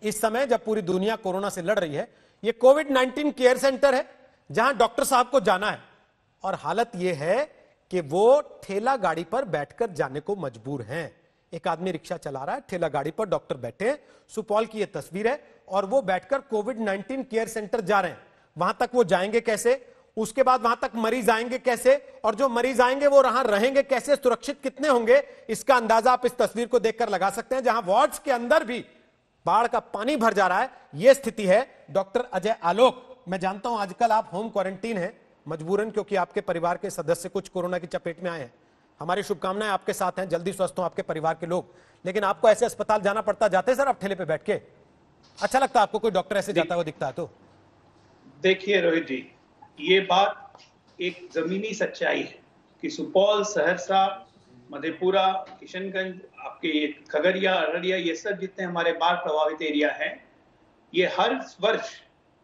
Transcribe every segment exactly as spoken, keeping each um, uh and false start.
इस समय जब पूरी दुनिया कोरोना से लड़ रही है, ये कोविड नाइन्टीन केयर सेंटर है जहां डॉक्टर साहब को जाना है और हालत यह है कि वो ठेला गाड़ी पर बैठकर जाने को मजबूर हैं। एक आदमी रिक्शा चला रहा है, ठेला गाड़ी पर डॉक्टर बैठे हैं। सुपौल की यह तस्वीर है और वो बैठकर कोविड नाइन्टीन केयर सेंटर जा रहे हैं। वहां तक वो जाएंगे कैसे, उसके बाद वहां तक मरीज आएंगे कैसे, और जो मरीज आएंगे वो वहां रहेंगे कैसे, सुरक्षित कितने होंगे, इसका अंदाजा आप इस तस्वीर को देखकर लगा सकते हैं। जहां वार्ड्स के अंदर भी बाढ़ का पानी भर जा रहा है, यह स्थिति है। डॉक्टर अजय आलोक, मैं जानता हूं आजकल आप होम क्वारंटीन हैं मजबूरन, क्योंकि आपके परिवार के सदस्य कुछ कोरोना की चपेट में आए हैं। हमारी शुभकामनाएं आपके साथ हैं, जल्दी स्वस्थ हो आपके परिवार के लोग। लेकिन आपको ऐसे अस्पताल जाना पड़ता, जाते सर आप ठेले पे बैठ के? अच्छा लगता है आपको कोई डॉक्टर ऐसे जाता हुआ दिखता है तो? देखिए रोहित जी, ये बात एक जमीनी सच्चाई है कि सुपौल, सहरसा, मधेपुरा, किशनगंज, आपके खगड़िया, अररिया, ये सब जितने हमारे बाढ़ प्रभावित एरिया हैं, ये हर वर्ष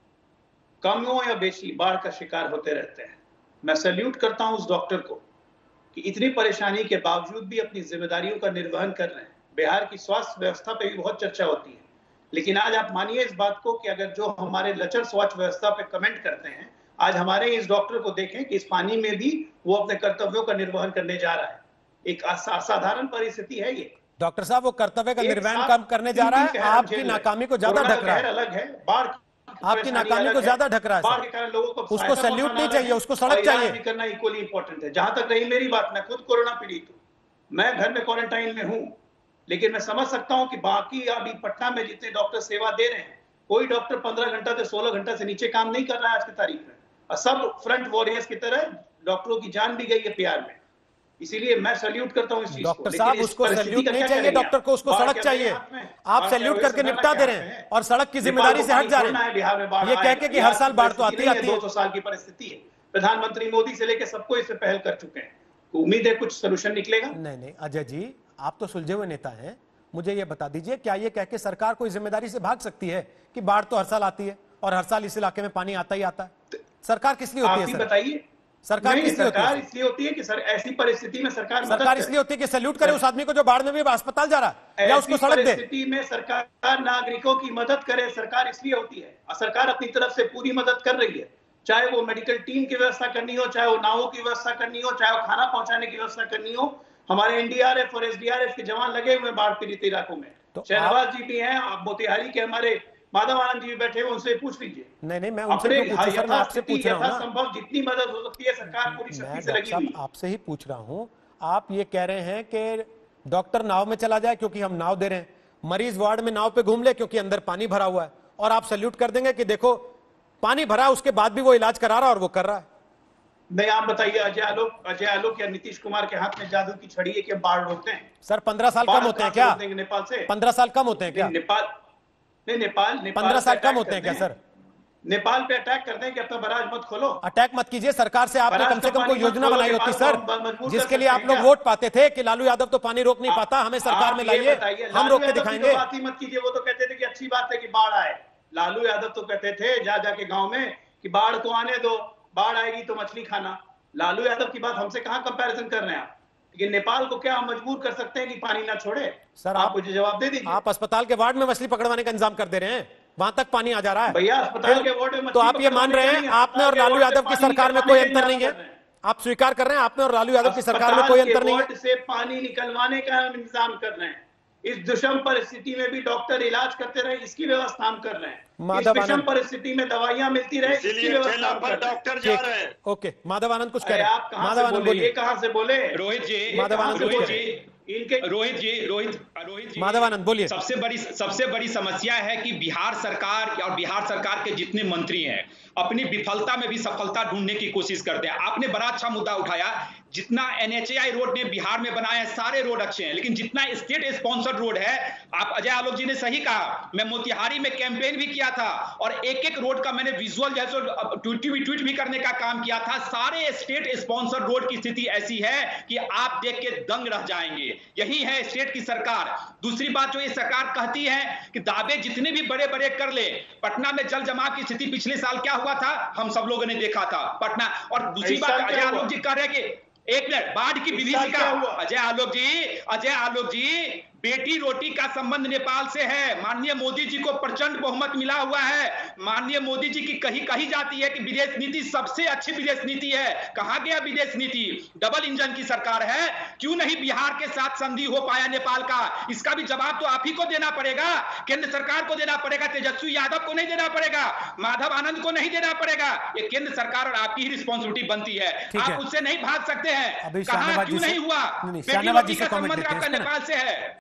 कम हो या बेशी बाढ़ का शिकार होते रहते हैं। मैं सैल्यूट करता हूं उस डॉक्टर को कि इतनी परेशानी के बावजूद भी अपनी जिम्मेदारियों का निर्वहन कर रहे हैं। बिहार की स्वास्थ्य व्यवस्था पे भी बहुत चर्चा होती है, लेकिन आज आप मानिए इस बात को कि अगर जो हमारे लचर स्वास्थ्य व्यवस्था पे कमेंट करते हैं, आज हमारे इस डॉक्टर को देखें कि इस पानी में भी वो अपने कर्तव्यों का निर्वहन करने जा रहा है। एक असाधारण परिस्थिति है ये। डॉक्टर साहब वो कर्तव्य का निर्वहन काम करने जा रहा है, आपकी नाकामी को ज्यादा ढक रहा है। अलग है, बाढ़ आपकी नाकामी को ज्यादा ढक रहा है। बाढ़ के कारण लोगों को उसको सैल्यूट नहीं चाहिए, उसको सड़क चाहिए करना इक्वली इंपॉर्टेंट है। जहां तक रही मेरी बात, मैं खुद कोरोना पीड़ित हूँ, मैं घर में क्वारंटाइन में हूँ, लेकिन मैं समझ सकता हूं कि बाकी अभी पटना में जितने डॉक्टर सेवा दे रहे हैं, कोई डॉक्टर पंद्रह घंटा से सोलह घंटा से नीचे काम नहीं कर रहा है आज की तारीख में। और सब फ्रंट वॉरियर्स की तरह डॉक्टरों की जान भी गई है प्यार में। इसीलिए मैं सैल्यूट करता हूं इस चीज को। डॉक्टर साहब उसको सैल्यूट नहीं चाहिए, डॉक्टर को उसको सड़क चाहिए। आप सैल्यूट करके निपटा दे रहे हैं और सड़क की जिम्मेदारी से हट जा रहे हैं बिहार में बाढ़। ये कह के कि हर साल बाढ़ तो आती है। दो सौ साल की परिस्थिति है, प्रधानमंत्री मोदी से लेकर सबको इस पे पहल कर चुके हैं। उम्मीद है कुछ सोल्यूशन निकलेगा। नहीं नहीं अजय जी, आप तो सुलझे हुए नेता हैं, मुझे ये बता दीजिए, क्या ये कह के सरकार कोई जिम्मेदारी से भाग सकती है कि बाढ़ तो हर साल आती है और हर साल इस इलाके में पानी आता ही आता है? सरकार किस लिए होती है? बताइए। सरकार किस लिए होती है? सरकार इसलिए होती है कि सर ऐसी परिस्थिति में सरकार सरकार इसलिए होती है कि सैल्यूट करे उस आदमी को जो बाढ़ में भी अस्पताल जा रहा है, या उसको सड़क दे। परिस्थिति में सरकार नागरिकों की मदद करे, सरकार इसलिए होती है। और सरकार अपनी तरफ से पूरी मदद कर रही है, चाहे वो मेडिकल टीम की व्यवस्था करनी हो, चाहे वो नावों की व्यवस्था करनी हो, चाहे वो खाना पहुंचाने की व्यवस्था करनी हो। हमारे एनडीआरएफ और एसडीआरएफ के जवान लगे हुए बाढ़ पीड़ित इलाकों में। तो शहनवाज जी भी हैं, आप मोतिहारी के हमारे माधव आनंद जी भी बैठे हुए, उनसे पूछ लीजिए। नहीं नहीं मैं उनसे क्यों पूछूं सर, मैं आपसे पूछ रहा हूं ना। संभव जितनी मदद हो सकती है सरकार पूरी शक्ति से लगी हुई है। आपसे ही पूछ रहा हूं। आप ये कह रहे हैं कि डॉक्टर नाव में चला जाए क्योंकि हम नाव दे रहे हैं, मरीज वार्ड में नाव पे घूम ले क्योंकि अंदर पानी भरा हुआ है, और आप सैल्यूट कर देंगे कि देखो पानी भरा है उसके बाद भी वो इलाज करा रहा है और वो कर रहा है। नहीं आप बताइए, अजय आलोक अजय आलोक या नीतीश कुमार के हाथ में जादू की छड़ी है कि बाढ़ रोकते हैं? सर पंद्रह साल कम होते हैं क्या? नेपाल से पंद्रह साल कम होते हैं क्या? नेपाल नहीं नेपाल पंद्रह साल कम होते हैं क्या सर? नेपाल पे अटैक करते हैं कि अपना बराज मत खोलो। अटैक मत कीजिए, सरकार से आपने कम से कम कोई योजना बनाई होती सर, जिसके लिए आप लोग वोट पाते थे कि लालू यादव तो पानी रोक नहीं पाता, हमें सरकार में लाइए, हम रोक के दिखाएंगे। बात ही मत कीजिए, वो तो कहते थे कि अच्छी बात है कि बाढ़ आए। लालू यादव तो कहते थे जा जाके गांव में कि बाढ़ को आने दो, बाढ़ आएगी तो मछली खाना। लालू यादव की बात हमसे कहां कंपैरिजन कर रहे हैं आप? लेकिन नेपाल को क्या हम मजबूर कर सकते हैं कि पानी ना छोड़े? सर आप मुझे जवाब दे दीजिए। आप अस्पताल के वार्ड में मछली पकड़वाने का इंतजाम कर दे रहे हैं, वहां तक पानी आ जा रहा है भैया। अस्पताल के वार्ड में तो आप ये मान रहे हैं आप में और लालू यादव की सरकार में कोई अंतर नहीं है? आप स्वीकार कर रहे हैं आप में और लालू यादव की सरकार में कोई अंतर नहीं है? से पानी निकलवाने का हम इंतजाम कर रहे हैं। इस दुष्म परिस्थिति में भी डॉक्टर इलाज करते रहे, इसकी व्यवस्था हम कर रहे हैं। इस विषम परिस्थिति में दवाइयां मिलती रहे, इसकी व्यवस्था हम कर डॉक्टर जा रहे हैं। ओके माधव आनंद कुछ कह रहे हैं। आप माधव आनंद बोलिए, कहां से बोले? रोहित जी, माधव आनंद रोहित जी, इनके रोहित जी रोहित रोहित जी माधव आनंद बोलिए। सबसे बड़ी सबसे बड़ी समस्या है कि बिहार सरकार और बिहार सरकार के जितने मंत्री हैं अपनी विफलता में भी सफलता ढूंढने की कोशिश करते हैं। आपने बड़ा अच्छा मुद्दा उठाया, जितना एनएचएआई रोड ने बिहार में बनाया है सारे रोड अच्छे हैं, लेकिन जितना स्टेट स्पॉन्सर्ड रोड है, आप अजय आलोक जी ने सही कहा, मैं मोतिहारी में कैंपेन भी किया था और एक एक रोड का मैंने विजुअल जैसे ट्वीट भी ट्वीट भी करने का काम किया था। सारे स्टेट स्पॉन्सर्ड रोड की स्थिति ऐसी है कि आप देख के दंग रह जाएंगे। यही है स्टेट की सरकार। दूसरी बात जो ये सरकार कहती है कि दावे जितने भी बड़े बड़े कर ले, पटना में जल जमाव की स्थिति पिछले साल क्या हुआ था हम सब लोगों ने देखा था पटना। और दूसरी बात अजय आलोक जी कह रहे हैं कि एक मिनट बाढ़ की विभीषिका, अजय आलोक जी अजय आलोक जी बेटी रोटी का संबंध नेपाल से है। माननीय मोदी जी को प्रचंड बहुमत मिला हुआ है। माननीय मोदी जी की कही कही जाती है कि विदेश नीति सबसे अच्छी विदेश नीति है। कहां गया विदेश नीति? डबल इंजन की सरकार है, क्यों नहीं बिहार के साथ संधि हो पाया नेपाल का? इसका भी जवाब तो आप ही को देना पड़ेगा, केंद्र सरकार को देना पड़ेगा, तेजस्वी यादव को नहीं देना पड़ेगा, माधव आनंद को नहीं देना पड़ेगा। ये केंद्र सरकार और आपकी ही रिस्पॉन्सिबिलिटी बनती है, आप उससे नहीं भाग सकते हैं। कहा क्यों नहीं हुआ? बेटी रोटी का संबंध आपका नेपाल से है।